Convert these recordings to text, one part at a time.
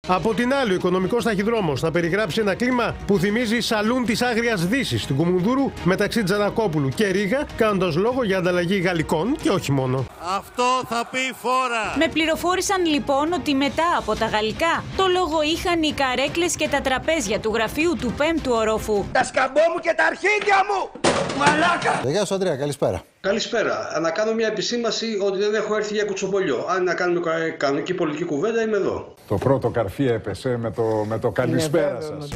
Από την άλλη, ο οικονομικός ταχυδρόμος θα περιγράψει ένα κλίμα που θυμίζει σαλούν της Άγριας Δύσης στην Κουμουνδούρου μεταξύ Τζανακόπουλου και Ρήγα, κάνοντας λόγο για ανταλλαγή γαλλικών και όχι μόνο. Αυτό θα πει φόρα. Με πληροφόρησαν λοιπόν ότι μετά από τα γαλλικά το λόγο είχαν οι καρέκλες και τα τραπέζια του γραφείου του 5ου ορόφου. Τα σκαμπό μου και τα αρχίδια μου! Μαλάκα! Γεια σου, Ανδρέα, καλησπέρα. Καλησπέρα. Να κάνω μια επισήμαση ότι δεν έχω έρθει για κουτσομπολιό. Αν να κάνουμε κανονική πολιτική κουβέντα, είμαι εδώ. Το πρώτο καρφί έπεσε με το καλησπέρα σας.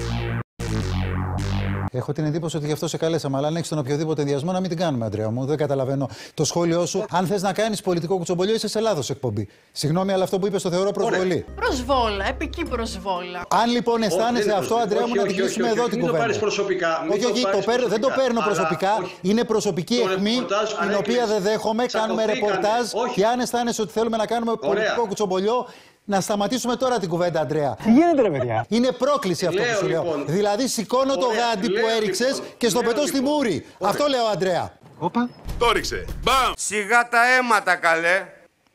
Έχω την εντύπωση ότι γι' αυτό σε καλέσαμε. Αλλά αν έχει τον οποιοδήποτε ενδιασμό, να μην την κάνουμε, Αντρέα μου. Δεν καταλαβαίνω το σχόλιο σου. Αν θες να κάνεις πολιτικό κουτσομπολιό, είσαι σε λάθος εκπομπή. Συγγνώμη, αλλά αυτό που είπες το θεωρώ προσβολή. Προσβόλα, επική προσβόλα. Αν λοιπόν αισθάνεσαι αυτό, Αντρέα μου, να την κλείσουμε εδώ την κουβέντα. Μην το πάρεις προσωπικά. Όχι, δεν το παίρνω προσωπικά. Είναι προσωπική αιχμή, την οποία δεν δέχομαι. Κάνουμε ρεπορτάζ. Και αν αισθάνεσαι ότι θέλουμε να κάνουμε πολιτικό κουτσομπολιό, να σταματήσουμε τώρα την κουβέντα, Αντρέα. Τι γίνεται, ρε παιδιά? Είναι πρόκληση αυτό που σου λέω. Λοιπόν, δηλαδή, σηκώνω το γάντι που έριξες και στο πετώ στη μούρη. Αυτό λέω, Αντρέα. Όπα. Το ρίξε. Μπαμ. Σιγά τα αίματα, καλέ.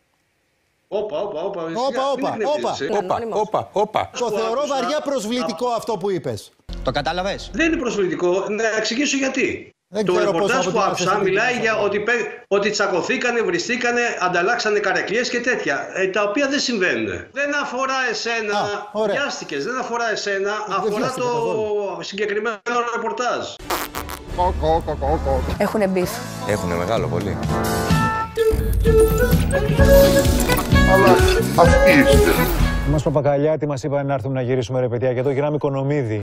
Όπα. Το θεωρώ βαριά προσβλητικό αυτό που είπες. Το κατάλαβες? Δεν είναι προσβλητικό. Να εξηγήσω γιατί. Το ρεπορτάζ που άκουσα μιλάει για ότι τσακωθήκανε, βριστήκανε, ανταλλάξανε καρεκλιές και τέτοια. Τα οποία δεν συμβαίνουν. Δεν αφορά εσένα. Βιάστηκες. Δεν αφορά εσένα. Αφορά το συγκεκριμένο ρεπορτάζ. Έχουνε μπιφ. Έχουνε μεγάλο πολύ. Αλλά αυτοί είστε. Μας Παπακαλιάτη μας είπαν να έρθουμε να γυρίσουμε, ρε παιδιά, και εδώ γυρνάμε Οικονομίδη.